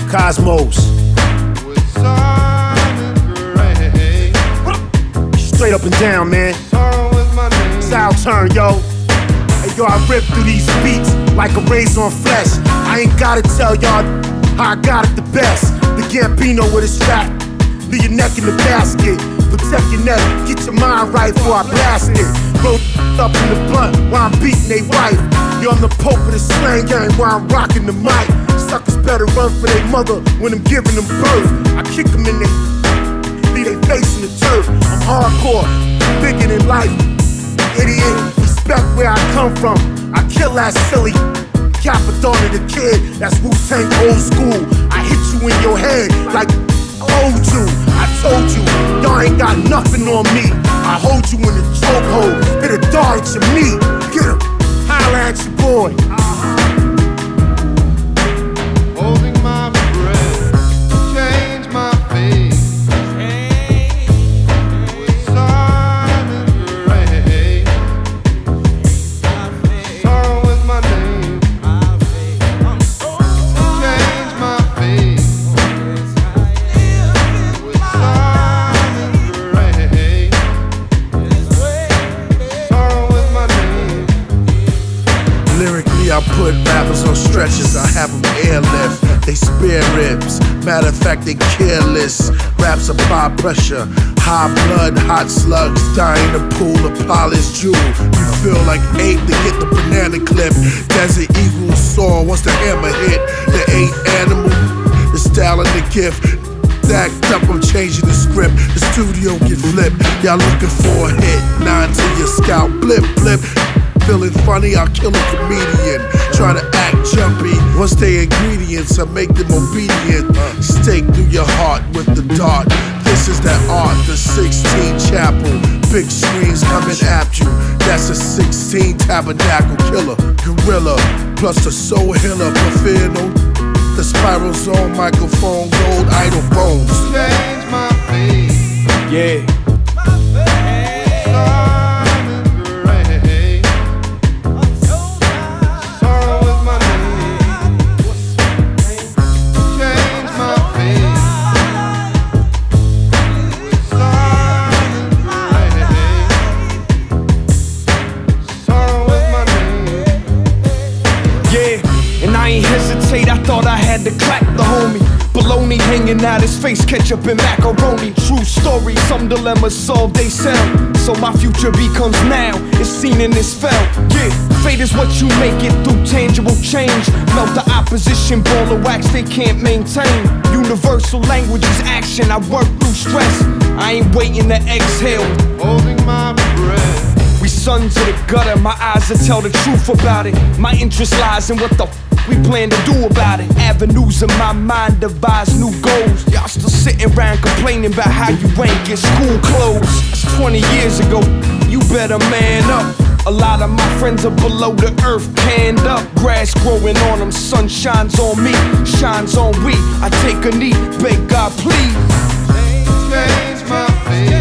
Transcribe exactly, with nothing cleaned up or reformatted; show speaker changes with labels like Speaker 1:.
Speaker 1: Cosmos.
Speaker 2: With sun and gray.
Speaker 1: Straight up and down, man.
Speaker 2: Sorrow is my name.
Speaker 1: Style turn, yo. Hey, yo, I rip through these beats like a razor on flesh. I ain't gotta tell y'all how I got it the best. The Gambino with his rap. Leave your neck in the basket. Protect your neck, get your mind right before I blast it. Roll up in the blunt while I'm beating they wife. Yo, I'm the pope of the slang game while I'm rocking the mic. Suckers better run for their mother when I'm giving them birth. I kick them in their, leave they face in the turf. I'm hardcore, bigger than life. Idiot, respect where I come from. I kill that silly Capadonna the kid, that's Wu-Tang old school. I hit you in your head like hold you. I told you, y'all ain't got nothing on me. I hold you in the chokehold, hit a dart at your meat. Get him, holla at your boy.
Speaker 2: Holding my breath, change my face. With sun and gray. Sorrow is my name. Change my face. With sun and gray. Sorrow is my name.
Speaker 3: Lyrically, I put rappers on stretchers, I have them airlift. They spare ribs, matter of fact, they careless. Raps apply pressure, high blood, hot slugs, die in a pool of polished jewel. You feel like ape to get the banana clip. Desert eagle soar once the hammer hit. The eight animal, the style and the gift. Stacked up, I'm changing the script. The studio get flipped. Y'all looking for a hit, nine to your scalp, blip, blip. Feeling funny, I'll kill a comedian. Try to act jumpy. Once they ingredients, I make them obedient. Stake through your heart with the dart. This is that art, the sixteen chapel. Big screens coming at you. That's a sixteen tabernacle killer. Gorilla, plus the soul healer. Perfino, the spiral zone, microphone, gold, idle bones.
Speaker 2: Change my face.
Speaker 1: Yeah.
Speaker 4: I thought I had to clap the homie. Baloney hanging out his face, ketchup and macaroni. True story, some dilemmas solved they sell. So my future becomes now, it's seen in this fell. Yeah, fate is what you make it through tangible change. Melt the opposition, ball of wax they can't maintain. Universal language is action, I work through stress. I ain't waiting to exhale.
Speaker 2: Holding my breath.
Speaker 4: We sons of the gutter, my eyes will tell the truth about it. My interest lies in what the f we plan to do about it. Avenues in my mind devise new goals. Y'all still sitting around complaining about how you ain't get school clothes. That's twenty years ago, you better man up. A lot of my friends are below the earth, canned up. Grass growing on them, sun shines on me, shines on we. I take a knee, beg God please.
Speaker 2: Change my face.